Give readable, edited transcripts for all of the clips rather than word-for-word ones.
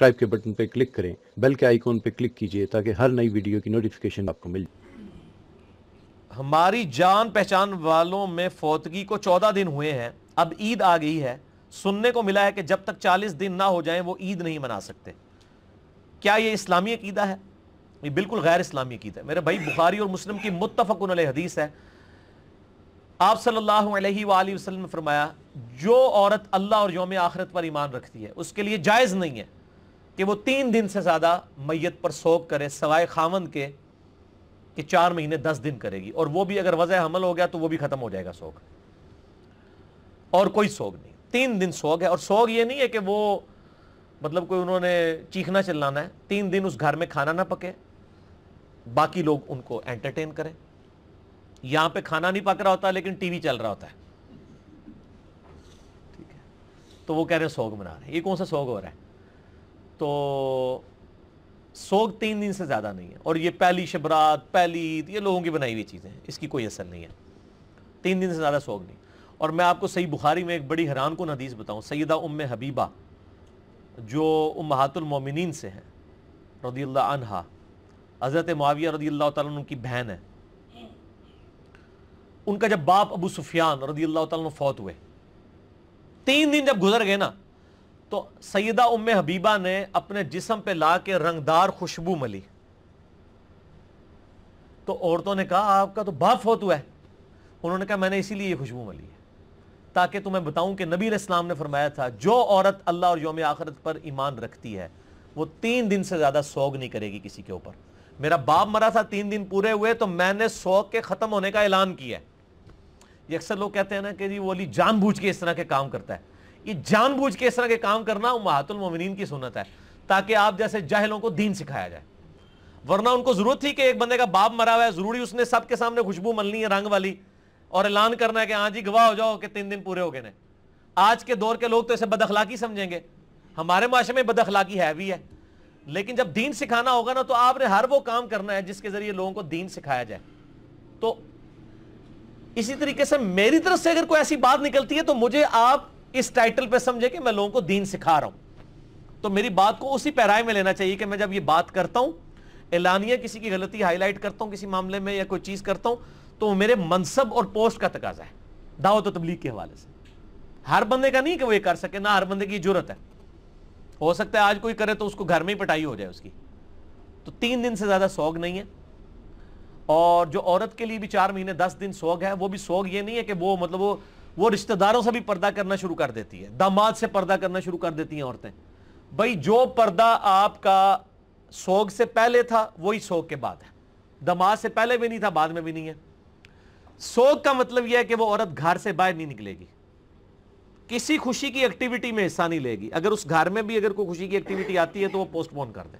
Subscribe के button पे click करें, बेल के आइकॉन पे क्लिक कीजिए ताकि हर नई वीडियो की नोटिफिकेशन आपको मिल जाए। हमारी जान पहचान वालों में फौतगी को 14 दिन हुए हैं, अब ईद आ गई है। सुनने को मिला है कि जब तक 40 दिन ना हो जाएं वो ईद नहीं मना सकते। क्या ये इस्लामी अकीदा है? ये बिल्कुल गैर इस्लामी अकीदा है मेरे भाई। बुखारी और मुस्लिम की मुत्तफ़क़ुन अलैह हदीस है। आप सल्लल्लाहु अलैहि वसल्लम ने फरमाया, जो औरत अल्लाह और यौम आखिरत पर ईमान रखती है उसके लिए जायज़ नहीं है कि वो 3 दिन से ज़्यादा मैयत पर सोग करे, सवाए खामन के कि 4 महीने 10 दिन करेगी, और वो भी अगर वज़ह हमल हो गया तो वो भी ख़त्म हो जाएगा सोग, और कोई सोग नहीं। 3 दिन सोग है, और सोग ये नहीं है कि वो मतलब कोई उन्होंने चीखना चिल्लाना है। 3 दिन उस घर में खाना ना पके, बाकी लोग उनको एंटरटेन करें। यहां पे खाना नहीं पक रहा होता लेकिन टीवी चल रहा होता है, ठीक है, तो वो कह रहे हैं सोग मना रहे हैं। ये कौन सा सोग हो रहा है? तो सोग 3 दिन से ज्यादा नहीं है, और ये पहली शबरात, पहली ईद, ये लोगों की बनाई हुई चीजें हैं, इसकी कोई असर नहीं है। 3 दिन से ज्यादा सोग नहीं। और मैं आपको सही बुखारी में एक बड़ी हैरानकुन हदीस बताऊं। सैयदा उम्मे हबीबा जो उम्महातुल मोमिनीन से हैं रज़ियल्लाहु अन्हा, हज़रत मुआविया रज़ियल्लाहु तआला अन्हु की बहन है। उनका जब बाप अबू सुफियान रज़ियल्लाहु तआला अन्हु फौत हुए, 3 दिन जब गुजर गए ना, तो सैयदा उम्मे हबीबा ने अपने जिस्म पे ला के रंगदार खुशबू मली। तो औरतों ने कहा, आपका तो बाप फौत हुआ है। उन्होंने कहा, मैंने इसीलिए ये खुशबू मली है ताकि तुम्हें बताऊं कि नबी अलैहिस्सलाम ने फरमाया था, जो औरत अल्लाह और यौम आखिरत पर ईमान रखती है वो 3 दिन से ज्यादा सोग नहीं करेगी किसी के ऊपर। मेरा बाप मरा था, 3 दिन पूरे हुए तो मैंने सोग के खत्म होने का ऐलान किया। ये अक्सर लोग कहते हैं ना कि जी वो अली जानबूझ के इस तरह के काम करता है। ये जानबूझ के इस तरह के काम करना उम्महातुल मोमिनीन की सुन्नत है, ताकि आप जैसे जाहिलों को दीन सिखाया जाए। वरना उनको जरूरत थी कि एक बंदे का बाप मरा हुआ है, जरूरी उसने सबके सामने खुशबू मलनी है रंग वाली, और ऐलान करना है कि हाँ जी गवाह हो जाओ कि 3 दिन पूरे हो गए ने। आज के दौर के लोग तो इसे बदअखलाकी समझेंगे, हमारे माशरे में बदअखलाकी है भी है, लेकिन जब दीन सिखाना होगा ना तो आपने हर वो काम करना है जिसके जरिए लोगों को दीन सिखाया जाए। तो इसी तरीके से मेरी तरफ से अगर कोई ऐसी बात निकलती है तो मुझे आप इस टाइटल पे समझे कि मैं लोगों को दीन सिखा रहा हूं। तो मेरी बात को उसी पैराए में लेना चाहिए कि मैं जब ये बात करता हूं, एलानिया किसी की गलती हाईलाइट करता हूं किसी मामले में या कोई चीज करता हूं, तो मेरे मनसब और पोस्ट का तकाजा है दावत और तबलीग के हवाले से। हर बंदे का नहीं कि वो ये कर सके, ना हर बंदे की जुर्रत है। हो सकता है आज कोई करे तो उसको घर में ही पिटाई हो जाए उसकी। तो 3 दिन से ज्यादा सोग नहीं है। और जो औरत के लिए भी 4 महीने 10 दिन सोग है, वो भी सोग ये नहीं है कि वो मतलब वो रिश्तेदारों से भी पर्दा करना शुरू कर देती है, दामाद से पर्दा करना शुरू कर देती हैं औरतें। भाई जो पर्दा आपका सोग से पहले था वही सोग के बाद है, दामाद से पहले भी नहीं था बाद में भी नहीं है। सोग का मतलब यह है कि वो औरत घर से बाहर नहीं निकलेगी, किसी खुशी की एक्टिविटी में हिस्सा नहीं लेगी। अगर उस घर में भी अगर कोई खुशी की एक्टिविटी आती है तो वो पोस्टपोन कर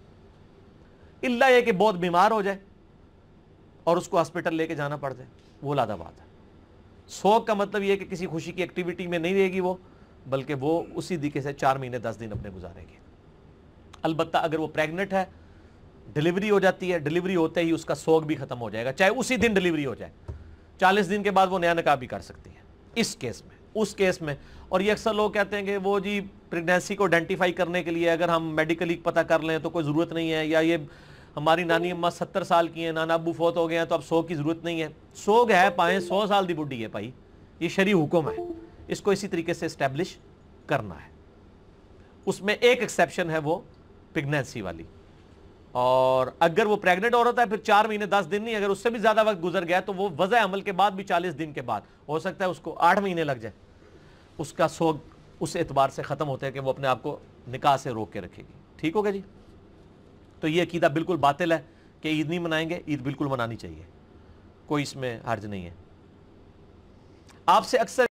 दे, इल्ला यह कि बहुत बीमार हो जाए और उसको हॉस्पिटल लेके जाना पड़ जाए, वो लादा बात है। सोग का मतलब यह कि किसी खुशी की एक्टिविटी में नहीं रहेगी वो, बल्कि वो उसी तरीके से 4 महीने 10 दिन अपने गुजारेगी। अलबत्ता अगर वो प्रेग्नेंट है, डिलीवरी हो जाती है, डिलीवरी होते ही उसका सोग भी खत्म हो जाएगा, चाहे उसी दिन डिलीवरी हो जाए। 40 दिन के बाद वो नया निकाह भी कर सकती है इस केस में, उस केस में। और ये अक्सर लोग कहते हैं कि वो जी प्रेगनेंसी को आइडेंटिफाई करने के लिए अगर हम मेडिकली पता कर लें तो कोई ज़रूरत नहीं है, या ये हमारी नानी अम्मा 70 साल की हैं, नाना अब्बू फौत हो गए हैं तो अब सोग की ज़रूरत नहीं है। सोग है पाएँ 100 साल की बुढ़ी है भाई, ये शरी हुक्म है, इसको इसी तरीके से इस्टेब्लिश करना है। उसमें एक एक्सेप्शन है वो प्रेगनेंसी वाली, और अगर वो प्रेग्नेंट औरत है फिर 4 महीने 10 दिन नहीं, अगर उससे भी ज्यादा वक्त गुजर गया तो वो वज़ह अमल के बाद भी 40 दिन के बाद हो सकता है उसको 8 महीने लग जाए, उसका सोग उस एतबार से खत्म होता है कि वो अपने आप को निकाह से रोक के रखेगी। ठीक हो गया जी? तो ये अकीदा बिल्कुल बातिल है कि ईद नहीं मनाएंगे, ईद बिल्कुल मनानी चाहिए, कोई इसमें हर्ज नहीं है। आपसे अक्सर